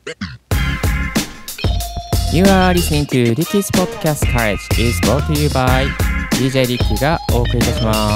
You are listening to Ricky's Podcast Courage is brought to you by DJ Ricky がお送りいたします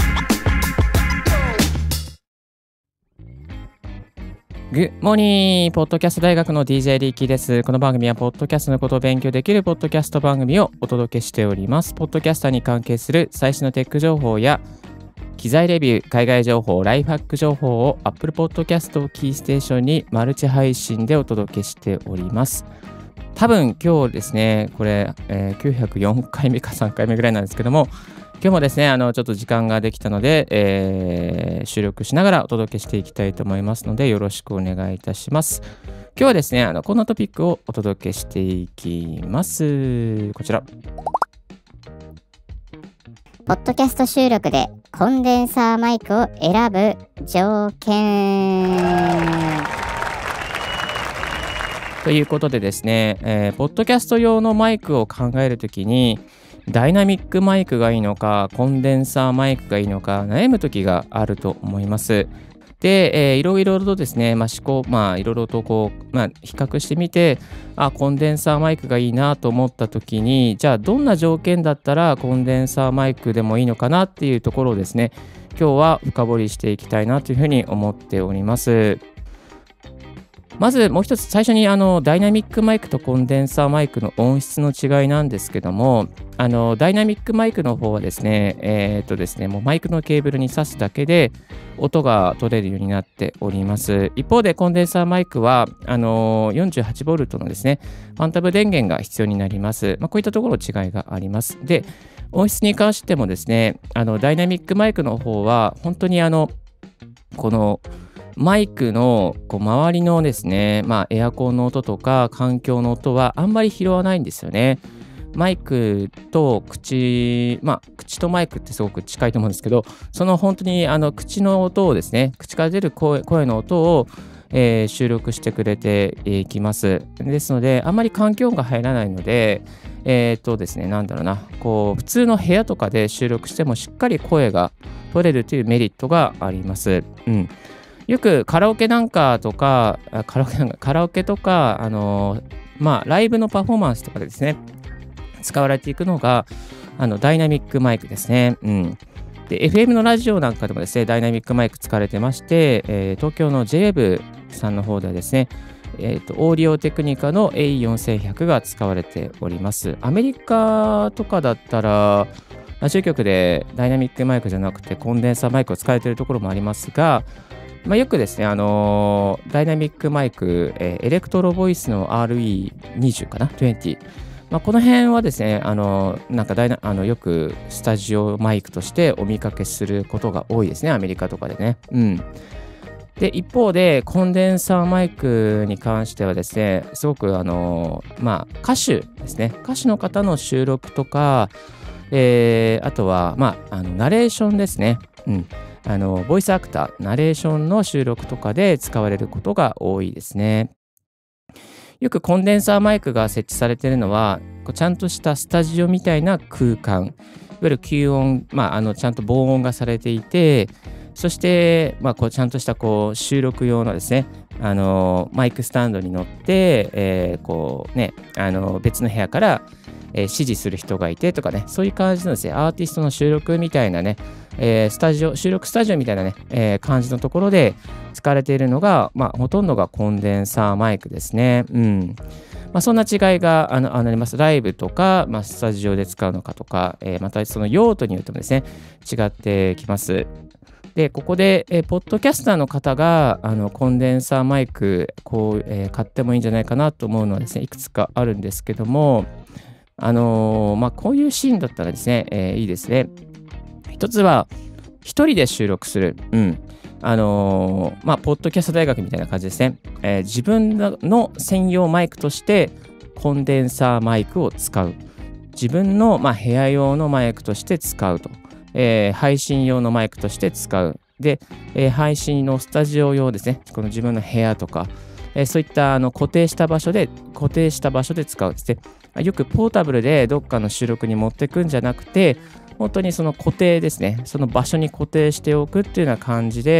。Good morning! ポッドキャスト大学の DJ リッキーです。この番組はポッドキャストのことを勉強できるポッドキャスト番組をお届けしております。ポッドキャスターに関係する最新のテック情報や機材レビュー、海外情報、ライフハック情報を Apple Podcast をキーステーションにマルチ配信でお届けしております。多分今日ですね、これ、904回目か3回目ぐらいなんですけども、今日もですね、ちょっと時間ができたので、収録しながらお届けしていきたいと思いますので、よろしくお願いいたします。今日はですね、こんなトピックをお届けしていきます。こちら。 ポッドキャスト収録でコンデンサーマイクを選ぶ条件。 ということでですね、ポッドキャスト用のマイクを考えるときに、ダイナミックマイクがいいのか、コンデンサーマイクがいいのか、悩むときがあると思います。で、いろいろとですね、いろいろと比較してみて、コンデンサーマイクがいいなと思ったときに、じゃあどんな条件だったらコンデンサーマイクでもいいのかなっていうところをですね、今日は深掘りしていきたいなというふうに思っております。まずもう一つ最初にダイナミックマイクとコンデンサーマイクの音質の違いなんですけども、ダイナミックマイクの方はですね、もうマイクのケーブルに挿すだけで音が取れるようになっております。一方でコンデンサーマイクは48V のですね、ファンタブ電源が必要になります。こういったところ違いがあります。で、音質に関してもですね、ダイナミックマイクの方は本当にこのマイクの周りのですね、エアコンの音とか環境の音はあんまり拾わないんですよね。マイクと口とマイクってすごく近いと思うんですけど、その本当に口の音をですね、口から出る声の音を、収録してくれていきます。ですので、あんまり環境音が入らないので、ですね、普通の部屋とかで収録してもしっかり声が取れるというメリットがあります。よくカラオケとか、ライブのパフォーマンスとかでですね、使われていくのが、ダイナミックマイクですね。で、FM のラジオなんかでもですね、ダイナミックマイク使われてまして、東京の JWEB さんの方ではですね、オーディオテクニカの AE4100 が使われております。アメリカとかだったら、ラジオ局でダイナミックマイクじゃなくてコンデンサーマイクを使われているところもありますが、よくですね、ダイナミックマイク、エレクトロボイスの RE20 かな、20。この辺はですね、よくスタジオマイクとしてお見かけすることが多いですね、アメリカとかでね。で、一方で、コンデンサーマイクに関してはですね、すごく歌手ですね、歌手の方の収録とか、あとは、ナレーションですね。ボイスアクター、ナレーションの収録とかで使われることが多いですね。よくコンデンサーマイクが設置されているのは、ちゃんとしたスタジオみたいな空間、いわゆる吸音、ちゃんと防音がされていて、そして、ちゃんとした収録用のですね、マイクスタンドに乗って、別の部屋から指示する人がいてとかね、そういう感じのですね、アーティストの収録みたいなね、収録スタジオみたいなね、感じのところで使われているのが、ほとんどがコンデンサーマイクですね。そんな違いがあります。ライブとか、スタジオで使うのかとか、またその用途によってもですね、違ってきます。で、ここで、ポッドキャスターの方がコンデンサーマイク買ってもいいんじゃないかなと思うのはですね、いくつかあるんですけども、こういうシーンだったらですね、いいですね。一つは、一人で収録する。ポッドキャスト大学みたいな感じですね。自分の専用マイクとしてコンデンサーマイクを使う。自分の、部屋用のマイクとして使うと。配信用のマイクとして使う。で、配信のスタジオ用ですね。この自分の部屋とか、そういった固定した場所で使うですね。よくポータブルでどっかの収録に持ってくんじゃなくて、本当にその固定ですね。その場所に固定しておくっていうような感じで、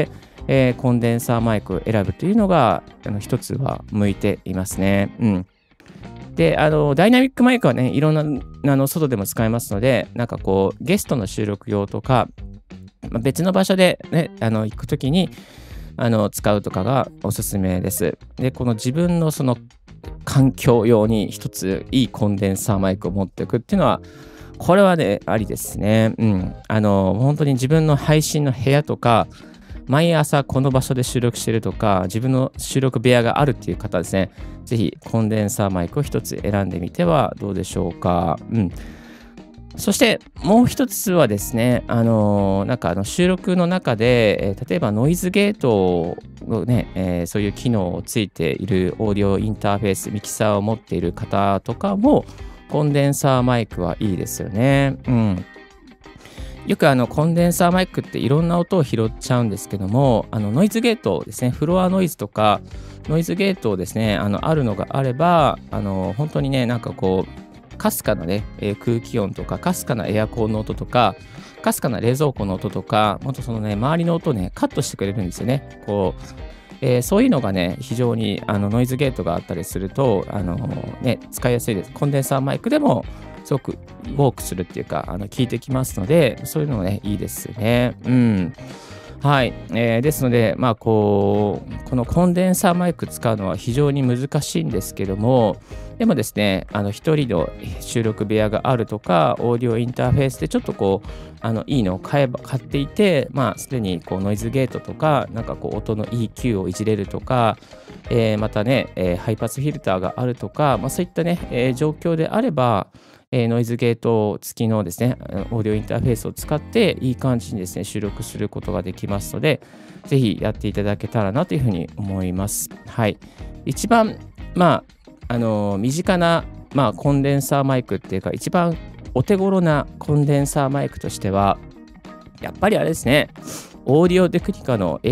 コンデンサーマイクを選ぶというのが一つは向いていますね。で、ダイナミックマイクはね、いろんな外でも使えますので、なんかこう、ゲストの収録用とか、別の場所でね、行くときに使うとかがおすすめです。で、この自分のその環境用に一ついいコンデンサーマイクを持っておくっていうのは、これはね、ありですね。本当に自分の配信の部屋とか、毎朝この場所で収録してるとか、自分の収録部屋があるっていう方ですね、ぜひコンデンサーマイクを一つ選んでみてはどうでしょうか。そしてもう一つはですね、なんか収録の中で、例えばノイズゲートのね、そういう機能をついているオーディオインターフェース、ミキサーを持っている方とかも、コンデンサーマイクはいいですよね。よくコンデンサーマイクっていろんな音を拾っちゃうんですけども、ノイズゲートですね、フロアノイズとか、ノイズゲートをですね、あるのがあれば、本当にね、なんかこう、かすかなね、空気音とか、かすかなエアコンの音とか、かすかな冷蔵庫の音とか、もっとそのね、周りの音をね、カットしてくれるんですよね。そういうのがね、非常にノイズゲートがあったりすると、使いやすいです。コンデンサーマイクでも、すごくウォークするっていうか、効いてきますので、そういうのもね、いいですね。はい。ですので、このコンデンサーマイク使うのは非常に難しいんですけども、でもですね、一人の収録部屋があるとか、オーディオインターフェースでちょっとこう、いいのを買っていて、すでにこうノイズゲートとか、なんかこう音の EQ をいじれるとか、またね、ハイパスフィルターがあるとか、そういったね、状況であれば、ノイズゲート付きのですね、オーディオインターフェースを使っていい感じにですね、収録することができますので、ぜひやっていただけたらなというふうに思います。はい。一番、身近な、コンデンサーマイクっていうか、一番お手頃なコンデンサーマイクとしては、やっぱりあれですね、オーディオテクニカの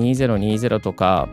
AT2020 とか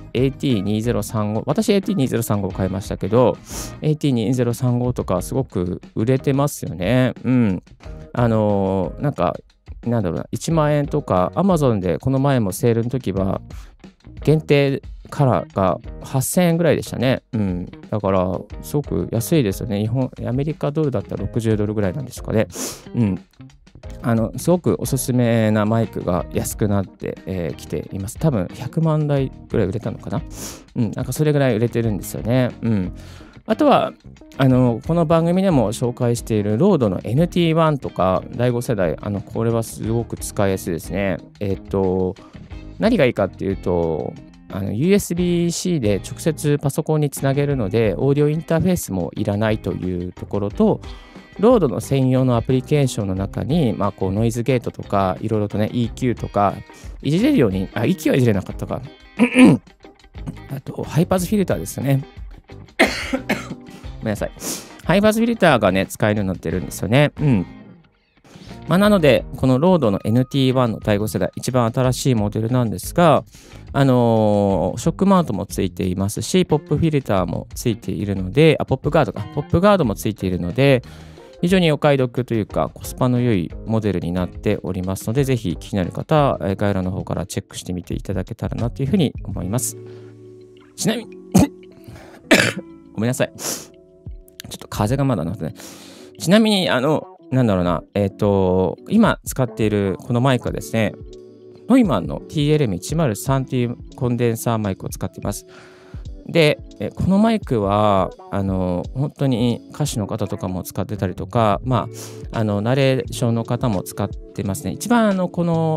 AT2035、私 AT2035 買いましたけど、AT2035 とかすごく売れてますよね。なんか、なんだろうな、1万円とか、Amazon でこの前もセールの時は、限定カラーが8000円ぐらいでしたね。だから、すごく安いですよね。アメリカドルだったら60ドルぐらいなんですかね。すごくおすすめなマイクが安くなってきています。多分100万台ぐらい売れたのかな。なんかそれぐらい売れてるんですよね。あとは、この番組でも紹介しているロードの NT1 とか第5世代、これはすごく使いやすいですね。何がいいかっていうと、USB-C で直接パソコンにつなげるので、オーディオインターフェースもいらないというところと、ロードの専用のアプリケーションの中に、こうノイズゲートとか、いろいろとね、EQ とか、いじれるように、EQ はいじれなかったか。あと、ハイパスフィルターですよね。ごめんなさい。ハイパスフィルターがね、使えるようになってるんですよね。なので、このロードの NT1 の第5世代、一番新しいモデルなんですが、ショックマウントもついていますし、ポップフィルターもついているので、ポップガードもついているので、非常にお買い得というか、コスパの良いモデルになっておりますので、ぜひ気になる方は概要欄の方からチェックしてみていただけたらなというふうに思います。ちなみに、ごめんなさい。ちょっと風がまだなってね。ちなみに、なんだろうな、今使っているこのマイクはですね、ノイマンの TLM103 というコンデンサーマイクを使っています。で、このマイクは、本当に歌手の方とかも使ってたりとか、ナレーションの方も使ってますね。一番この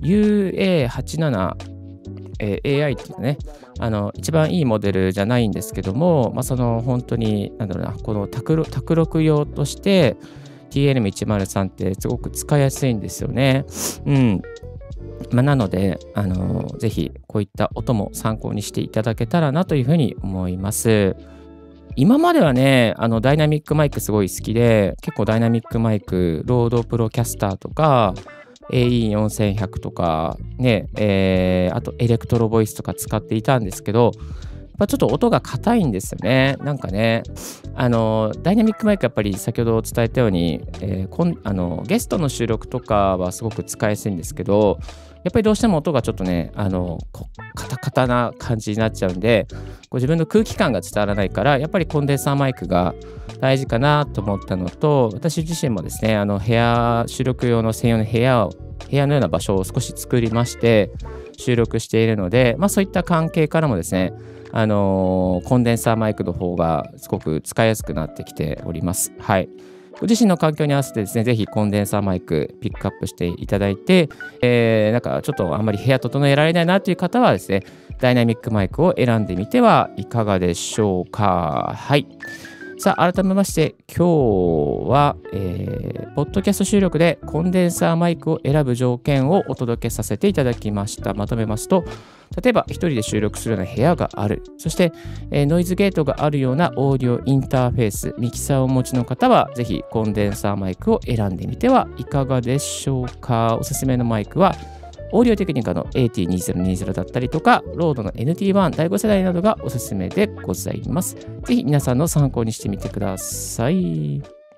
UA87AI っていうね、一番いいモデルじゃないんですけども、その本当に、この卓録用として、TLM103 ってすごく使いやすいんですよね。なので、ぜひこういった音も参考にしていただけたらなというふうに思います。今まではね、ダイナミックマイクすごい好きで、結構ダイナミックマイク、ロードプロキャスターとか、AE4100 とか、ね、あとエレクトロボイスとか使っていたんですけど、ちょっと音が硬いんですよね。なんかね、ダイナミックマイクやっぱり先ほど伝えたように、ゲストの収録とかはすごく使いやすいんですけど、 やっぱりどうしても音がちょっとね、カタカタな感じになっちゃうんで、自分の空気感が伝わらないから、やっぱりコンデンサーマイクが大事かなと思ったのと、私自身もですね、収録用の専用の部屋のような場所を少し作りまして、収録しているので、そういった関係からもですね、コンデンサーマイクの方がすごく使いやすくなってきております。はい。ご自身の環境に合わせてですね、ぜひコンデンサーマイクピックアップしていただいて、なんかちょっとあんまり部屋整えられないなという方はですね、ダイナミックマイクを選んでみてはいかがでしょうか。はい。さあ、改めまして、今日は、ポッドキャスト収録でコンデンサーマイクを選ぶ条件をお届けさせていただきました。まとめますと、例えば一人で収録するような部屋がある。そして、ノイズゲートがあるようなオーディオインターフェース、ミキサーをお持ちの方は、ぜひコンデンサーマイクを選んでみてはいかがでしょうか。おすすめのマイクは、オーディオテクニカの AT2020 だったりとか、ロードの NT1 第5世代などがおすすめでございます。ぜひ皆さんの参考にしてみてください。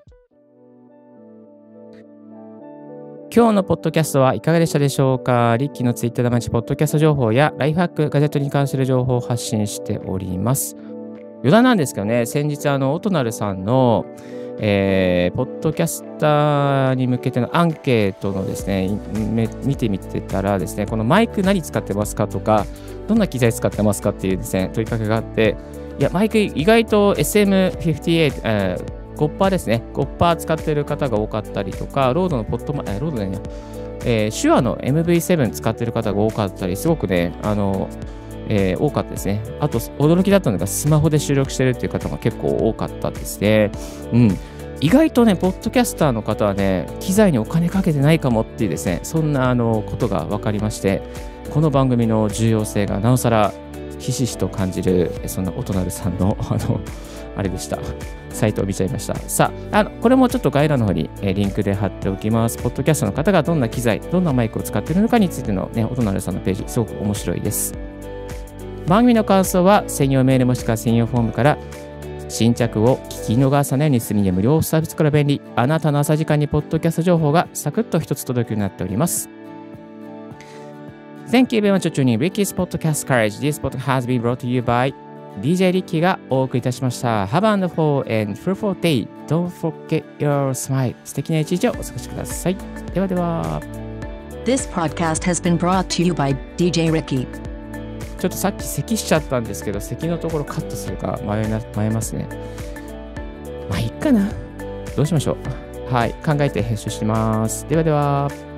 今日のポッドキャストはいかがでしたでしょうか。リッキーのツイッターで毎日ポッドキャスト情報やライフハック、ガジェットに関する情報を発信しております。余談なんですけどね、先日オトナルさんのポッドキャスターに向けてのアンケートのですね、見てみてたらですね、このマイク何使ってますかとか、どんな機材使ってますかっていうですね、問いかけがあって、いや、マイク意外と SM58、ゴッパーですね、ゴッパー使ってる方が多かったりとか、ロードの手話の MV7 使ってる方が多かったり、すごくね、多かったですね。あと、驚きだったのが、スマホで収録してるっていう方が結構多かったですね。意外とね、ポッドキャスターの方はね、機材にお金かけてないかもっていうですね、そんなことが分かりまして、この番組の重要性がなおさらひしひしと感じる、そんなオトナルさんの、あれでした。サイトを見ちゃいました。さあ、これもちょっと概要欄の方にリンクで貼っておきます。ポッドキャストの方がどんな機材、どんなマイクを使っているのかについてのね、オトナルさんのページ、すごく面白いです。番組の感想は専用メールもしくは専用フォームから、新着を聞き逃さないようにするには無料サービスから便利。あなたの朝時間にポッドキャスト情報がサクッと一つ届くようになっております。Thank you very much for tuning Ricky's Podcast Courage. This podcast has been brought to you by DJ Ricky がお送りいたしました。Have a wonderful and fruitful day. Don't forget your smile. 素敵な一日をお過ごしください。ではでは。 This podcast has been brought to you by DJ Ricky. ちょっとさっき咳しちゃったんですけど、咳のところカットするか迷いますね。まあいいかな。どうしましょう。はい。考えて編集します。ではでは。